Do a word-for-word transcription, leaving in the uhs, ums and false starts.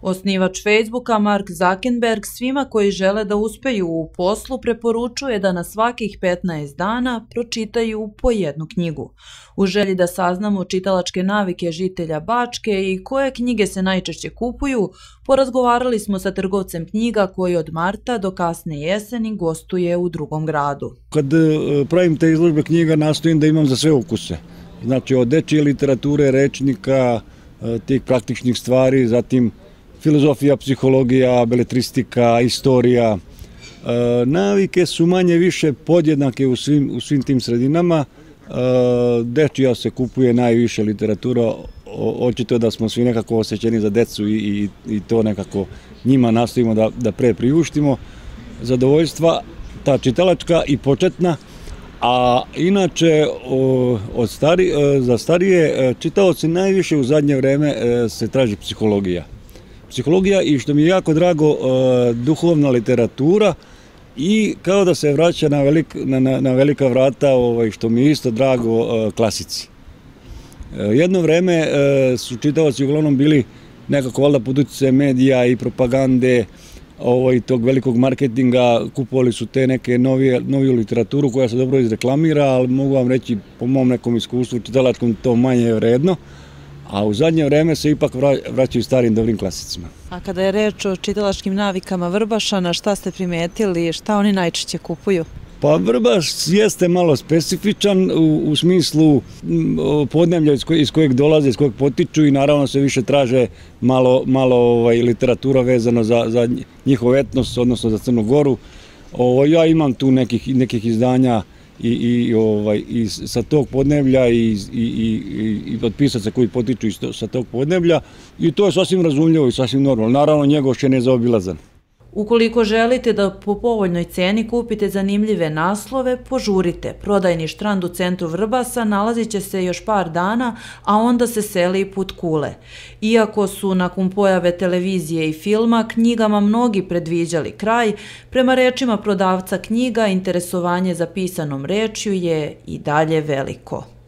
Osnivač Facebooka Mark Zuckerberg svima koji žele da uspeju u poslu preporučuje da na svakih petnaest dana pročitaju po jednu knjigu. U želji da saznamo čitalačke navike žitelja Bačke i koje knjige se najčešće kupuju, porazgovarali smo sa trgovcem knjiga koji od marta do kasne jeseni gostuje u drugom gradu. Kad pravim te izložbe knjiga nastojim da imam za sve ukuse. Znači od dečije literature, rečnika, tih praktičnih stvari, zatim filozofija, psihologija, beletristika, istorija. Navike su manje više podjednake u svim, u svim tim sredinama. Dečija se kupuje najviše literatura, očito da smo svi nekako osjećeni za decu i, i, i to nekako njima nastojimo da, da pre priuštimo. Zadovoljstva, ta čitalačka i početna, a inače od stari, za starije čitaoci najviše u zadnje vreme se traži psihologija. Psihologija i što mi je jako drago, duhovna literatura i kao da se vraća na, velik, na, na velika vrata, ovaj, što mi je isto drago, klasici. Jedno vreme su čitaoci uglavnom bili nekako valjda pod uticajem medija i propagande, ovaj, tog velikog marketinga, kupovali su te neke novije, noviju literaturu koja se dobro izreklamira, ali mogu vam reći po mom nekom iskustvu čitalačkom to manje je vredno. A u zadnje vreme se ipak vraćaju starim dobrim klasicima. A kada je reč o čitalačkim navikama Vrbašana, šta ste primetili, šta oni najčešće kupuju? Pa Vrbaš jeste malo specifičan u, u smislu podneblja iz, koje, iz kojeg dolaze, iz kojeg potiču i naravno se više traže malo, malo ovaj, literatura vezano za, za njihov etnos, odnosno za Crnu Goru. O, ja imam tu nekih, nekih izdanja I, i, ovaj, i sa tog podneblja i, i, i, i od pisaca koji potiču iz to, sa tog podneblja i to je sasvim razumljivo i sasvim normalno. Naravno, Njegoš je nezaobilazan. Ukoliko želite da po povoljnoj ceni kupite zanimljive naslove, požurite. Prodajni štrand u centru Vrbasa nalazit će se još par dana, a onda se seli put Kule. Iako su nakon pojave televizije i filma knjigama mnogi predviđali kraj, prema rečima prodavca knjiga interesovanje za pisanom rečju je i dalje veliko.